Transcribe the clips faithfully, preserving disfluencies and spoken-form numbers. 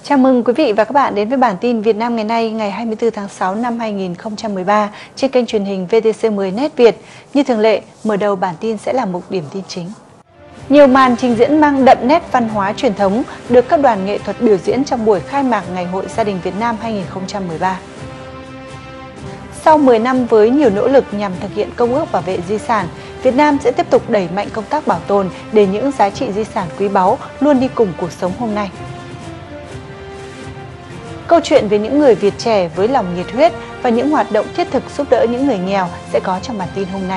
Chào mừng quý vị và các bạn đến với bản tin Việt Nam ngày nay ngày hai mươi tư tháng sáu năm hai nghìn không trăm mười ba trên kênh truyền hình vê tê xê mười Net Việt. Như thường lệ, mở đầu bản tin sẽ là mục điểm tin chính. Nhiều màn trình diễn mang đậm nét văn hóa truyền thống được các đoàn nghệ thuật biểu diễn trong buổi khai mạc Ngày hội Gia đình Việt Nam hai nghìn không trăm mười ba. Sau mười năm với nhiều nỗ lực nhằm thực hiện Công ước Bảo vệ Di sản, Việt Nam sẽ tiếp tục đẩy mạnh công tác bảo tồn để những giá trị di sản quý báu luôn đi cùng cuộc sống hôm nay. Câu chuyện về những người Việt trẻ với lòng nhiệt huyết và những hoạt động thiết thực giúp đỡ những người nghèo sẽ có trong bản tin hôm nay.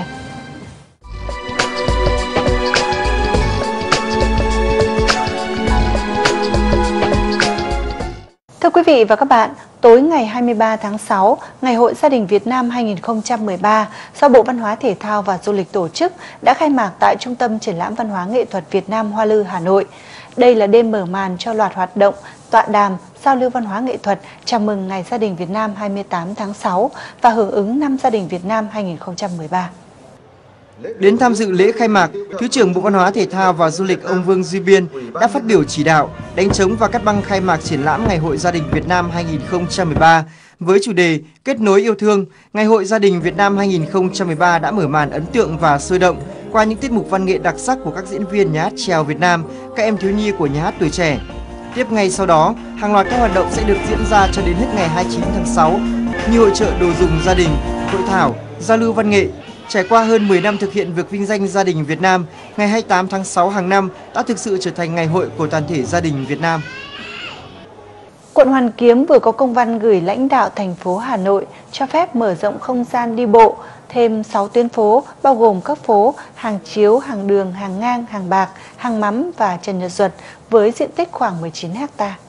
Thưa quý vị và các bạn, tối ngày hai mươi ba tháng sáu, Ngày hội Gia đình Việt Nam hai nghìn không trăm mười ba do Bộ Văn hóa Thể thao và Du lịch tổ chức đã khai mạc tại Trung tâm Triển lãm Văn hóa Nghệ thuật Việt Nam Hoa Lư, Hà Nội. Đây là đêm mở màn cho loạt hoạt động, tọa đàm, giao lưu văn hóa nghệ thuật chào mừng Ngày Gia đình Việt Nam hai mươi tám tháng sáu và hưởng ứng Năm Gia đình Việt Nam hai nghìn không trăm mười ba. Đến tham dự lễ khai mạc, Thứ trưởng Bộ Văn hóa Thể thao và Du lịch ông Vương Duy Biên đã phát biểu chỉ đạo, đánh trống và cắt băng khai mạc triển lãm Ngày hội Gia đình Việt Nam hai nghìn không trăm mười ba với chủ đề Kết nối yêu thương. Ngày hội Gia đình Việt Nam hai nghìn không trăm mười ba đã mở màn ấn tượng và sôi động qua những tiết mục văn nghệ đặc sắc của các diễn viên nhà hát chèo Việt Nam, các em thiếu nhi của nhà hát Tuổi Trẻ. Tiếp ngay sau đó, hàng loạt các hoạt động sẽ được diễn ra cho đến hết ngày hai mươi chín tháng sáu như hội chợ đồ dùng gia đình, hội thảo, giao lưu văn nghệ. Trải qua hơn mười năm thực hiện việc vinh danh gia đình Việt Nam, ngày hai mươi tám tháng sáu hàng năm đã thực sự trở thành ngày hội của toàn thể gia đình Việt Nam. Quận Hoàn Kiếm vừa có công văn gửi lãnh đạo thành phố Hà Nội cho phép mở rộng không gian đi bộ, thêm sáu tuyến phố bao gồm các phố Hàng Chiếu, Hàng Đường, Hàng Ngang, Hàng Bạc, Hàng Mắm và Trần Nhật Duật với diện tích khoảng mười chín héc ta.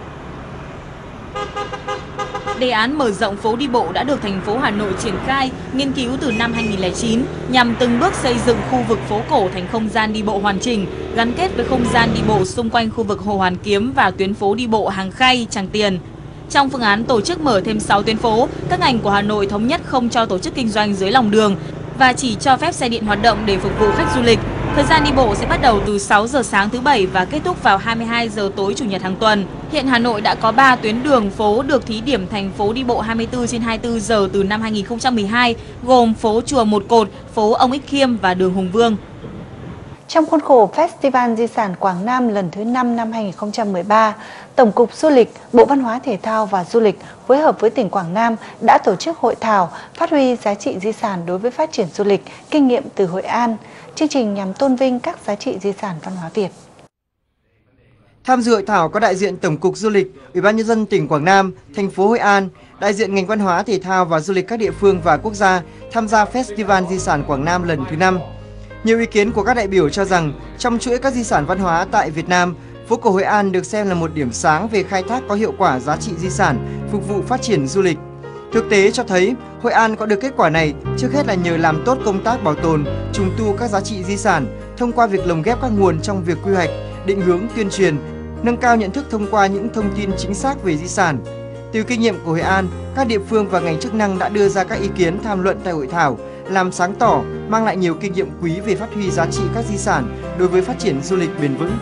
Đề án mở rộng phố đi bộ đã được thành phố Hà Nội triển khai, nghiên cứu từ năm hai nghìn không trăm lẻ chín nhằm từng bước xây dựng khu vực phố cổ thành không gian đi bộ hoàn chỉnh, gắn kết với không gian đi bộ xung quanh khu vực Hồ Hoàn Kiếm và tuyến phố đi bộ Hàng Khay, Tràng Tiền. Trong phương án tổ chức mở thêm sáu tuyến phố, các ngành của Hà Nội thống nhất không cho tổ chức kinh doanh dưới lòng đường và chỉ cho phép xe điện hoạt động để phục vụ khách du lịch. Thời gian đi bộ sẽ bắt đầu từ sáu giờ sáng thứ Bảy và kết thúc vào hai mươi hai giờ tối Chủ nhật hàng tuần. Hiện Hà Nội đã có ba tuyến đường phố được thí điểm thành phố đi bộ hai mươi tư trên hai mươi tư giờ từ năm hai nghìn không trăm mười hai, gồm phố Chùa Một Cột, phố Ông Ích Khiêm và đường Hùng Vương. Trong khuôn khổ Festival Di sản Quảng Nam lần thứ năm năm hai nghìn không trăm mười ba, Tổng cục Du lịch, Bộ Văn hóa Thể thao và Du lịch phối hợp với tỉnh Quảng Nam đã tổ chức hội thảo phát huy giá trị di sản đối với phát triển du lịch, kinh nghiệm từ Hội An. Chương trình nhằm tôn vinh các giá trị di sản văn hóa Việt. Tham dự hội thảo có đại diện Tổng cục Du lịch, Ủy ban nhân dân tỉnh Quảng Nam, thành phố Hội An, đại diện ngành văn hóa thể thao và du lịch các địa phương và quốc gia tham gia Festival Di sản Quảng Nam lần thứ năm. Nhiều ý kiến của các đại biểu cho rằng trong chuỗi các di sản văn hóa tại Việt Nam, phố cổ Hội An được xem là một điểm sáng về khai thác có hiệu quả giá trị di sản, phục vụ phát triển du lịch. Thực tế cho thấy, Hội An có được kết quả này trước hết là nhờ làm tốt công tác bảo tồn, trùng tu các giá trị di sản thông qua việc lồng ghép các nguồn trong việc quy hoạch, định hướng tuyên truyền, nâng cao nhận thức thông qua những thông tin chính xác về di sản. Từ kinh nghiệm của Hội An, các địa phương và ngành chức năng đã đưa ra các ý kiến tham luận tại hội thảo, làm sáng tỏ, mang lại nhiều kinh nghiệm quý về phát huy giá trị các di sản đối với phát triển du lịch bền vững.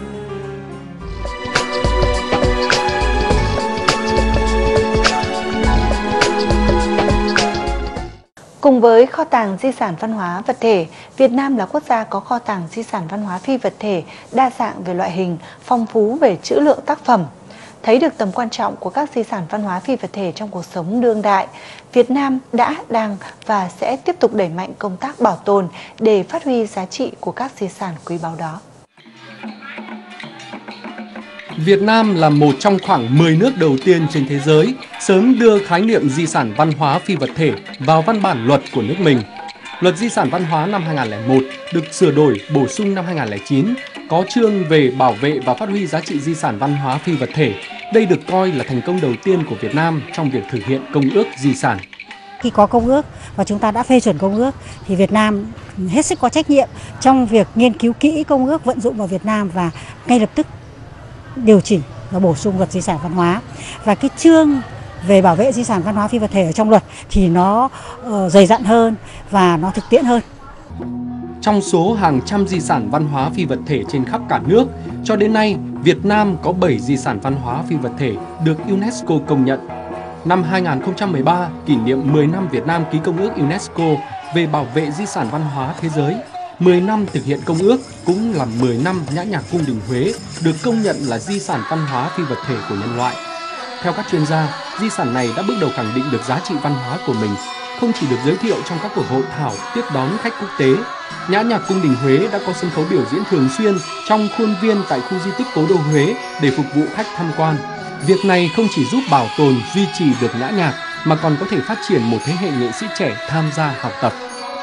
Cùng với kho tàng di sản văn hóa vật thể, Việt Nam là quốc gia có kho tàng di sản văn hóa phi vật thể đa dạng về loại hình, phong phú về trữ lượng tác phẩm. Thấy được tầm quan trọng của các di sản văn hóa phi vật thể trong cuộc sống đương đại, Việt Nam đã, đang và sẽ tiếp tục đẩy mạnh công tác bảo tồn để phát huy giá trị của các di sản quý báu đó. Việt Nam là một trong khoảng mười nước đầu tiên trên thế giới sớm đưa khái niệm di sản văn hóa phi vật thể vào văn bản luật của nước mình. Luật Di sản Văn hóa năm hai nghìn không trăm lẻ một được sửa đổi bổ sung năm hai nghìn không trăm lẻ chín, có chương về bảo vệ và phát huy giá trị di sản văn hóa phi vật thể. Đây được coi là thành công đầu tiên của Việt Nam trong việc thực hiện Công ước Di sản. Khi có công ước và chúng ta đã phê chuẩn công ước thì Việt Nam hết sức có trách nhiệm trong việc nghiên cứu kỹ công ước, vận dụng vào Việt Nam và ngay lập tức điều chỉnh và bổ sung luật di sản văn hóa. Và cái chương về bảo vệ di sản văn hóa phi vật thể ở trong luật thì nó uh, dày dặn hơn và nó thực tiễn hơn. Trong số hàng trăm di sản văn hóa phi vật thể trên khắp cả nước, cho đến nay, Việt Nam có bảy di sản văn hóa phi vật thể được UNESCO công nhận. Năm hai nghìn không trăm mười ba, kỷ niệm mười năm Việt Nam ký Công ước UNESCO về bảo vệ di sản văn hóa thế giới. mười năm thực hiện công ước cũng là mười năm Nhã nhạc Cung đình Huế được công nhận là di sản văn hóa phi vật thể của nhân loại. Theo các chuyên gia, di sản này đã bước đầu khẳng định được giá trị văn hóa của mình, không chỉ được giới thiệu trong các cuộc hội thảo tiếp đón khách quốc tế. Nhã nhạc Cung đình Huế đã có sân khấu biểu diễn thường xuyên trong khuôn viên tại khu di tích Cố đô Huế để phục vụ khách tham quan. Việc này không chỉ giúp bảo tồn, duy trì được nhã nhạc mà còn có thể phát triển một thế hệ nghệ sĩ trẻ tham gia học tập.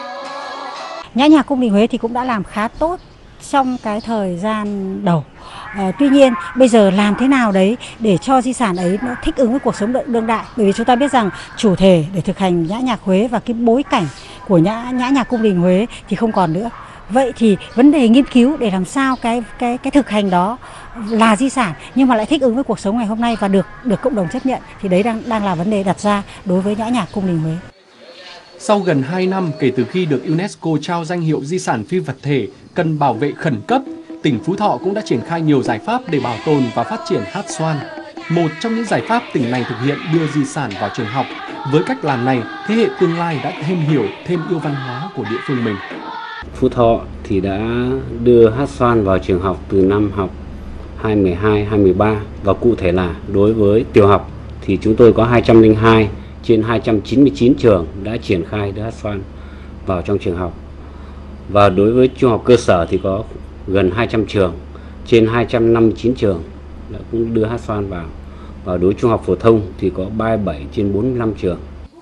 Nhã nhạc Cung đình Huế thì cũng đã làm khá tốt trong cái thời gian đầu. À, tuy nhiên bây giờ làm thế nào đấy để cho di sản ấy nó thích ứng với cuộc sống đương đại, bởi vì chúng ta biết rằng chủ thể để thực hành nhã nhạc Huế và cái bối cảnh của nhã nhã nhạc Cung đình Huế thì không còn nữa. Vậy thì vấn đề nghiên cứu để làm sao cái cái cái thực hành đó là di sản nhưng mà lại thích ứng với cuộc sống ngày hôm nay và được được cộng đồng chấp nhận, thì đấy đang đang là vấn đề đặt ra đối với nhã nhạc Cung đình Huế. Sau gần hai năm kể từ khi được UNESCO trao danh hiệu di sản phi vật thể cần bảo vệ khẩn cấp, tỉnh Phú Thọ cũng đã triển khai nhiều giải pháp để bảo tồn và phát triển hát xoan. Một trong những giải pháp tỉnh này thực hiện đưa di sản vào trường học. Với cách làm này, thế hệ tương lai đã thêm hiểu, thêm yêu văn hóa của địa phương mình. Phú Thọ thì đã đưa hát xoan vào trường học từ năm học hai nghìn không trăm mười hai hai nghìn không trăm mười ba, và cụ thể là đối với tiểu học thì chúng tôi có hai trăm lẻ hai trên hai trăm chín mươi chín trường đã triển khai đưa hát xoan vào trong trường học. Và đối với trung học cơ sở thì có gần hai trăm trường trên hai trăm năm mươi chín trường đã cũng đưa hát xoan vào. Và đối với trung học phổ thông thì có ba mươi bảy trên bốn mươi lăm trường.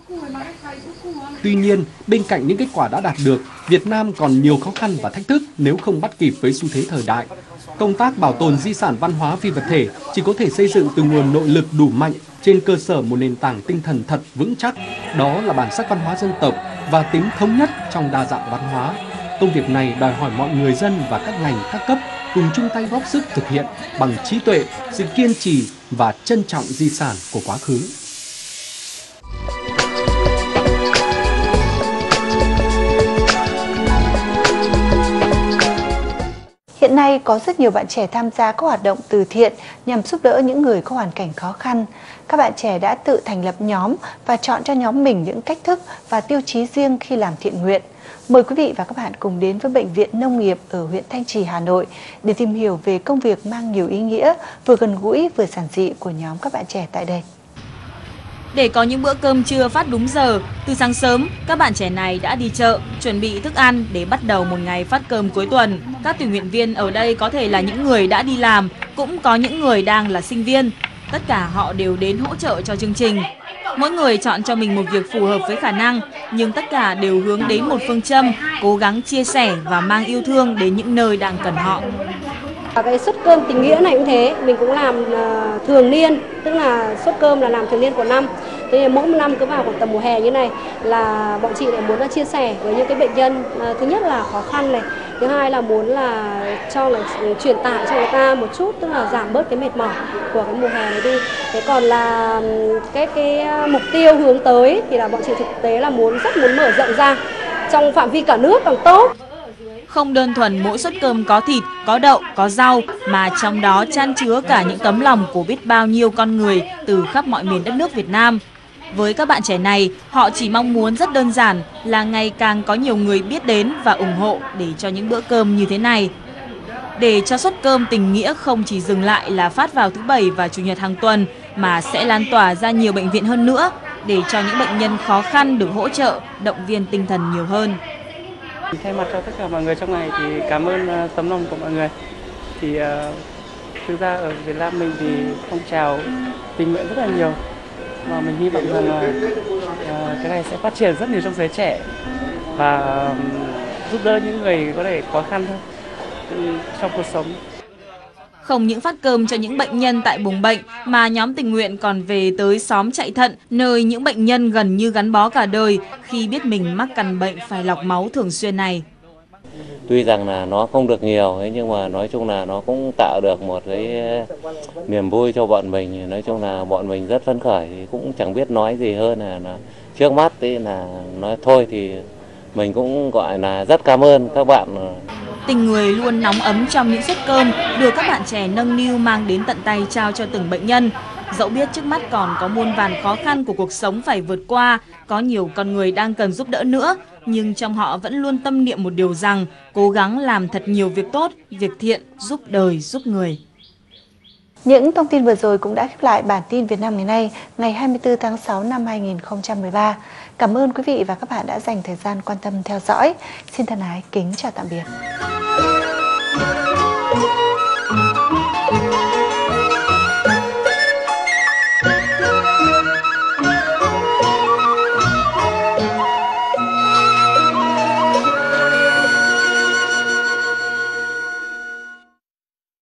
Tuy nhiên, bên cạnh những kết quả đã đạt được, Việt Nam còn nhiều khó khăn và thách thức nếu không bắt kịp với xu thế thời đại. Công tác bảo tồn di sản văn hóa phi vật thể chỉ có thể xây dựng từ nguồn nội lực đủ mạnh trên cơ sở một nền tảng tinh thần thật vững chắc, đó là bản sắc văn hóa dân tộc và tính thống nhất trong đa dạng văn hóa. Công việc này đòi hỏi mọi người dân và các ngành các cấp cùng chung tay góp sức thực hiện bằng trí tuệ, sự kiên trì và trân trọng di sản của quá khứ. Hiện nay có rất nhiều bạn trẻ tham gia các hoạt động từ thiện nhằm giúp đỡ những người có hoàn cảnh khó khăn. Các bạn trẻ đã tự thành lập nhóm và chọn cho nhóm mình những cách thức và tiêu chí riêng khi làm thiện nguyện. Mời quý vị và các bạn cùng đến với Bệnh viện Nông nghiệp ở huyện Thanh Trì, Hà Nội để tìm hiểu về công việc mang nhiều ý nghĩa, vừa gần gũi vừa giản dị của nhóm các bạn trẻ tại đây. Để có những bữa cơm trưa phát đúng giờ, từ sáng sớm, các bạn trẻ này đã đi chợ, chuẩn bị thức ăn để bắt đầu một ngày phát cơm cuối tuần. Các tình nguyện viên ở đây có thể là những người đã đi làm, cũng có những người đang là sinh viên. Tất cả họ đều đến hỗ trợ cho chương trình. Mỗi người chọn cho mình một việc phù hợp với khả năng, nhưng tất cả đều hướng đến một phương châm, cố gắng chia sẻ và mang yêu thương đến những nơi đang cần họ. Cái suất cơm tình nghĩa này cũng thế, mình cũng làm uh, thường niên, tức là suất cơm là làm thường niên của năm. Thế nên mỗi năm cứ vào khoảng tầm mùa hè như này là bọn chị lại muốn là chia sẻ với những cái bệnh nhân, uh, thứ nhất là khó khăn này, thứ hai là muốn là cho là truyền tải cho người ta một chút, tức là giảm bớt cái mệt mỏi của cái mùa hè này đi. Thế còn là cái cái mục tiêu hướng tới thì là bọn chị thực tế là muốn rất muốn mở rộng ra trong phạm vi cả nước càng tốt. Không đơn thuần mỗi suất cơm có thịt, có đậu, có rau, mà trong đó chan chứa cả những tấm lòng của biết bao nhiêu con người từ khắp mọi miền đất nước Việt Nam. Với các bạn trẻ này, họ chỉ mong muốn rất đơn giản là ngày càng có nhiều người biết đến và ủng hộ để cho những bữa cơm như thế này. Để cho suất cơm tình nghĩa không chỉ dừng lại là phát vào thứ Bảy và Chủ nhật hàng tuần, mà sẽ lan tỏa ra nhiều bệnh viện hơn nữa, để cho những bệnh nhân khó khăn được hỗ trợ, động viên tinh thần nhiều hơn. Thay mặt cho tất cả mọi người trong ngày thì cảm ơn uh, tấm lòng của mọi người. Thì uh, thực ra ở Việt Nam mình thì phong trào tình nguyện rất là nhiều, và mình hy vọng rằng uh, uh, cái này sẽ phát triển rất nhiều trong giới trẻ và uh, giúp đỡ những người có thể khó khăn hơn trong cuộc sống. Không những phát cơm cho những bệnh nhân tại buồng bệnh, mà nhóm tình nguyện còn về tới xóm chạy thận, nơi những bệnh nhân gần như gắn bó cả đời khi biết mình mắc căn bệnh phải lọc máu thường xuyên này. Tuy rằng là nó không được nhiều, nhưng mà nói chung là nó cũng tạo được một cái niềm vui cho bọn mình. Nói chung là bọn mình rất phấn khởi, thì cũng chẳng biết nói gì hơn là, là trước mắt thì là nói thôi thì mình cũng gọi là rất cảm ơn các bạn. Tình người luôn nóng ấm trong những suất cơm được các bạn trẻ nâng niu mang đến tận tay trao cho từng bệnh nhân. Dẫu biết trước mắt còn có muôn vàn khó khăn của cuộc sống phải vượt qua, có nhiều con người đang cần giúp đỡ nữa, nhưng trong họ vẫn luôn tâm niệm một điều rằng cố gắng làm thật nhiều việc tốt, việc thiện, giúp đời, giúp người. Những thông tin vừa rồi cũng đã khép lại bản tin Việt Nam ngày nay, ngày hai mươi tư tháng sáu năm hai nghìn không trăm mười ba. Cảm ơn quý vị và các bạn đã dành thời gian quan tâm theo dõi. Xin thân ái kính chào tạm biệt.